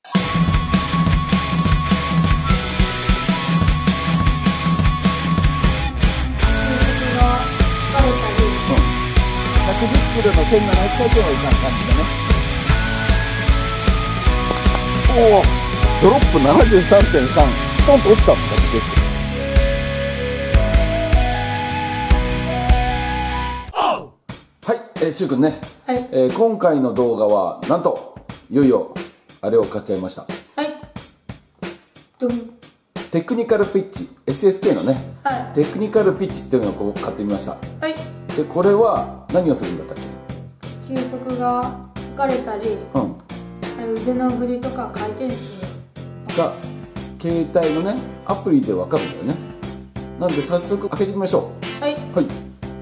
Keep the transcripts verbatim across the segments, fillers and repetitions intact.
ひゃくじゅっキロのせんななひゃく回転はいかん感じだね。おお、ドロップ ななじゅうさんてんさん、ストンと落ちたもんだって結構。はい、えー、しゅうくんね、はい、えー、今回の動画はなんといよいよあれを買っちゃいました。はい、ドン。テクニカルピッチ エスエスケー のね、はい、テクニカルピッチっていうのをこう買ってみました。はい。でこれは何をするんだったっけ？ 球速が測れたり、うん、あれ腕の振りとか回転数が携帯のねアプリで分かるんだよね。なんで早速開けてみましょう。はい、はい。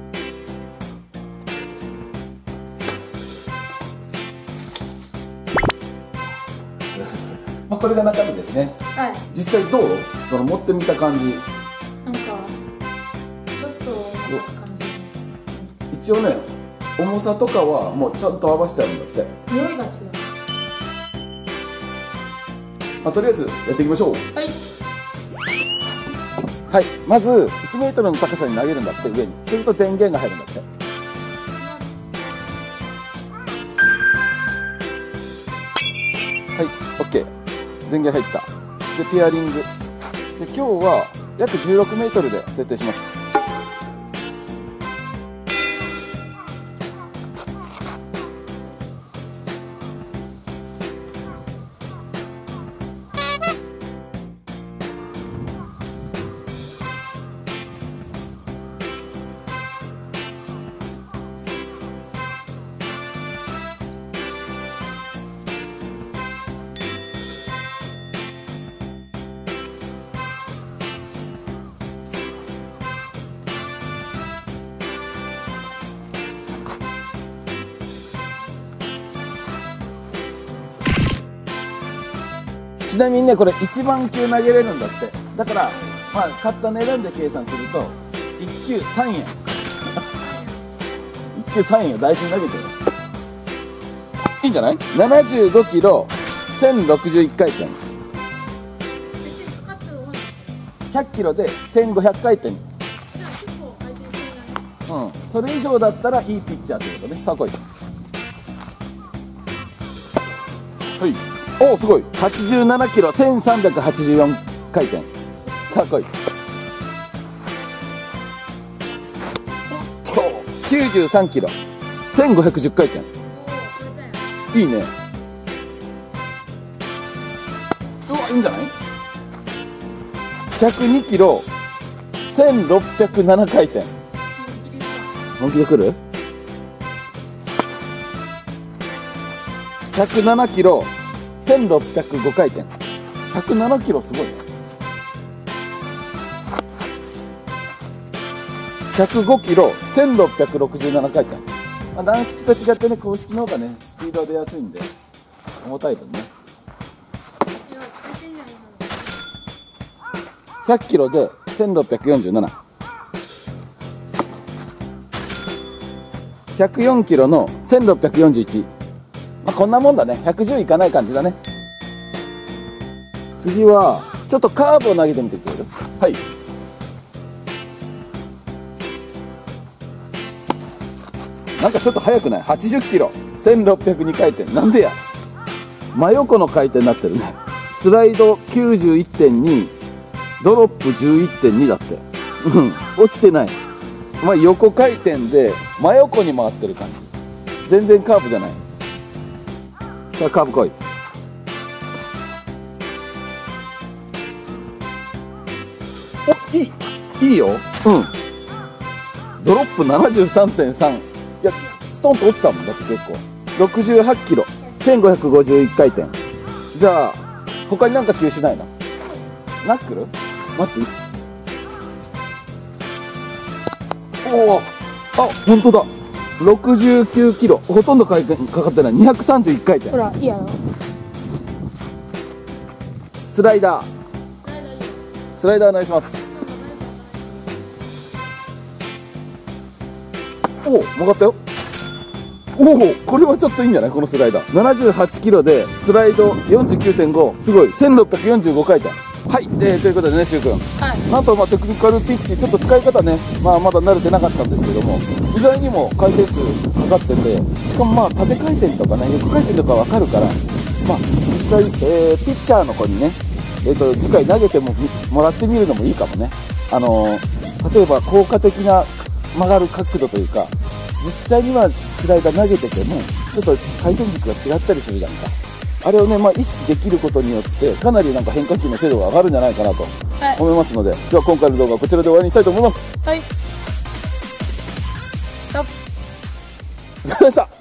まあこれが中身ですね。はい。実際どう？その持ってみた感じ。 なんかちょっと重たい感じ。 一応ね、重さとかはもうちゃんと合わせてあるんだって。 匂いが違う。 まあとりあえずやっていきましょう。はい。はい。まずいちメートルの高さに投げるんだって、上に。すると電源が入るんだって。はい。オッケー。電源入った。でピアリングで今日は約じゅうろくメートルで設定します。ちなみにね、これいちばん球投げれるんだって。だから、まあ、買った値段で計算するといっきゅうさんえんいっきゅうさんえんを大事に投げてる。いいんじゃない？ ななじゅうごキロ、せんろくじゅういち回転、ひゃくキロでせんごひゃく回転。うん、それ以上だったらいいピッチャーってことね。さあ来い。はい。おお、すごい。はちじゅうななキロ、せんさんびゃくはちじゅうよん回転。さあ来い。おっと、きゅうじゅうさんキロ、せんごひゃくじゅう回転。いいね。うわ、いいんじゃない？ひゃくにキロ、せんろっぴゃくなな回転。本気で来る？ひゃくななキロ、せんろっぴゃくご回転。ひゃくななキロすごいね。ひゃくごキロ、せんろっぴゃくろくじゅうなな回転。まあ、軟式と違ってね、公式の方がね、スピードは出やすいんで、重たい分ね。ひゃくキロでせんろっぴゃくよんじゅうなな。ひゃくよんキロのせんろっぴゃくよんじゅういち。まあ、こんなもんだね。ひゃくじゅういかない感じだね。次はちょっとカーブを投げてみてくれる？はい。なんかちょっと速くない？はちじゅっキロ、せんろっぴゃくに回転。なんでや。真横の回転になってるね。スライド きゅうじゅういってんに、ドロップ じゅういってんに だって。うん、落ちてない。まあ、横回転で真横に回ってる感じ。全然カーブじゃない。さあカーブ来い。お、いいいいよ。うん。ドロップ ななじゅうさんてんさん。いや、ストンと落ちたもんだって結構。ろくじゅうはちキロ、せんごひゃくごじゅういち回転。じゃあ他になんか球種ないな。ナックル？待って。おお、あ、本当だ。ろくじゅうきゅうキロ、ほとんど回転かかってない。にひゃくさんじゅういち回転。 ほら、いいやろ。 スライダー。スライダーお願いします。おお、曲がったよ。おおお、これはちょっといいんじゃない、このスライダー。ななじゅうはちキロでスライド よんじゅうきゅうてんご、すごい。せんろっぴゃくよんじゅうご回転。はい、えー、ということでね、しゅうくん、 はい、 なんとまあテクニカルピッチ、ちょっと使い方ね、まあ、まだ慣れてなかったんですけども、意外にも回転数かかってて、しかもまあ縦回転とかね、横回転とか分かるから、まあ、実際、えー、ピッチャーの子にね、えー、と次回投げてももらってみるのもいいかもね。あのー、例えば効果的な曲がる角度というか、実際にはスライダー投げててもちょっと回転軸が違ったりするじゃんか。あれをね、まあ、意識できることによってかなりなんか変化球の精度が上がるんじゃないかなと思いますので、はい、では今回の動画はこちらで終わりにしたいと思います。 はい、 お疲れ様でした。